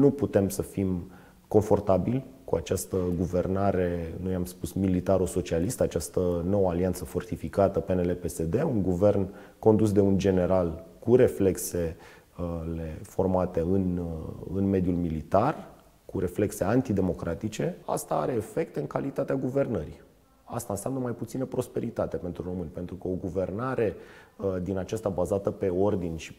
nu putem să fim confortabili cu această guvernare, noi am spus militaro-socialistă, această nouă alianță fortificată PNL-PSD, un guvern condus de un general cu reflexe formate în mediul militar, cu reflexe antidemocratice. Asta are efect în calitatea guvernării. Asta înseamnă mai puțină prosperitate pentru români, pentru că o guvernare din aceasta bazată pe ordin și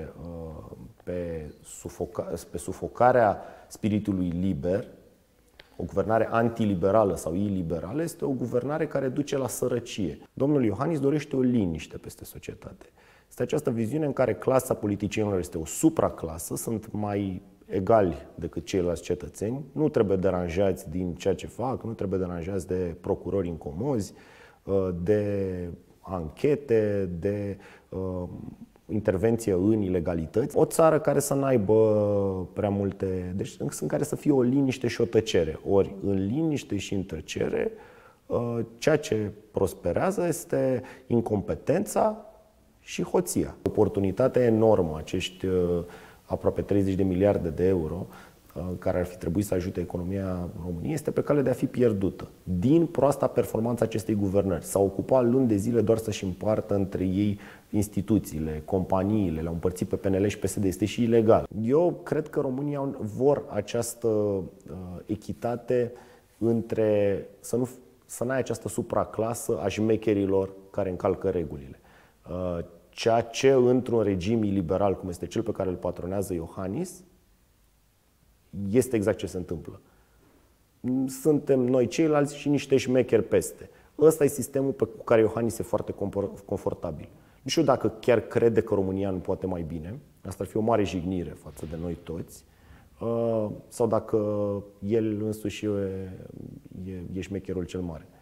pe sufocarea spiritului liber, o guvernare antiliberală sau iliberală, este o guvernare care duce la sărăcie. Domnul Iohannis dorește o liniște peste societate. Este această viziune în care clasa politicienilor este o supraclasă, sunt mai egali decât ceilalți cetățeni, nu trebuie deranjați din ceea ce fac, nu trebuie deranjați de procurori incomozi, de anchete, de intervenție în ilegalități. O țară care să n-aibă prea multe, deci în care să fie o liniște și o tăcere. Ori în liniște și în tăcere, ceea ce prosperează este incompetența și hoția. Oportunitatea enormă, acești aproape 30 de miliarde de euro care ar fi trebuit să ajute economia României, este pe cale de a fi pierdută. Din proasta performanță acestei guvernări. S-au ocupat luni de zile doar să-și împartă între ei instituțiile, companiile, le-au împărțit pe PNL și PSD. Este și ilegal. Eu cred că România vor această echitate între să n-ai această supraclasă a șmecherilor care încalcă regulile. Ceea ce într-un regim iliberal, cum este cel pe care îl patronează Iohannis, este exact ce se întâmplă. Suntem noi ceilalți și niște șmecheri peste. Ăsta e sistemul cu care Iohannis e foarte confortabil. Nu știu dacă chiar crede că România nu poate mai bine, asta ar fi o mare jignire față de noi toți, sau dacă el însuși e șmecherul cel mare.